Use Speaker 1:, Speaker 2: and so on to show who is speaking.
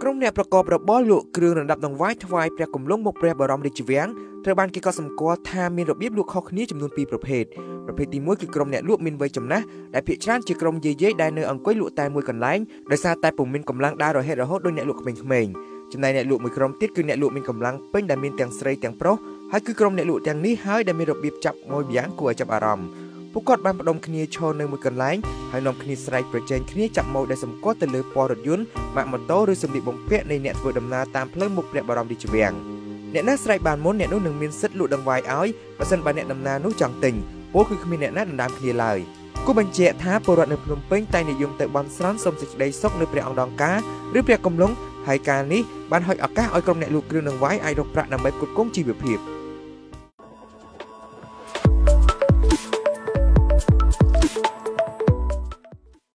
Speaker 1: ក្រុមអ្នកប្រកបរបរលក់គ្រឿងរំដាប់ដង្វាយថ្វាយព្រះគម្លុងមកព្រះបរមរាជវាំងត្រូវបានគេកត់សម្គាល់ថាមានរបៀបលក់ខុសគ្នាចំនួន2ប្រភេទទី1គឺក្រុមអ្នកលក់មានវ័យចំណាស់ដែលភាគច្រើនជាក្រុមយាយៗដែលនៅអង្គុយលក់តែមួយកន្លែងដោយសារតែពុំមានកម្លាំងដើររហេតរហូតដោយអ្នកលក់ក្មេងៗចំណែកអ្នកលក់មួយក្រុមទៀតគឺអ្នកលក់មានកម្លាំងពេញដែលមានទាំងស្រីទាំងប្រុសហើយគឺក្រុមអ្នកលក់ទាំងនេះហើយដែលមានរបៀបចាប់ម៉ួយយ៉ាងគួរឲ្យចាប់អារម្មណ៍ពួកគាត់បានបដុំគ្នាឈរនៅមួយកន្លែងហើយនាំគ្នាស្រែកប្រជែងគ្នាចាប់ម៉ូយដែលសម្គាល់ទៅលើពណ៌រថយន្តម៉ាកម៉ូតូឬសម្លៀកបំពាក់នៃអ្នកធ្វើដំណើរតាមផ្លូវមុខព្រះបរមរាជវាំងអ្នកណាស្រែកបានមុនអ្នកនោះនឹងមានសិទ្ធិលក់ដង្វាយឲ្យបើសិនបើអ្នកដំណើរនោះចង់ទិញព្រោះគឺគ្មានអ្នកណាដណ្ដើមគ្នាឡើយគូបញ្ជាក់ថាពលរដ្ឋនៅភ្នំពេញតែនិយមទៅបន់ស្រន់សូមសេចក្តីសុខនៅព្រះអង្គដង្ការឬព្រះគម្លុងហើយការនេះបានហុចឱកាសឲ្យក្រុមអ្នកលក់គ្រឿងដង្វាយអាចរកប្រាក់ដើម្បីផ្គត់ផ្គង់ជីវភាព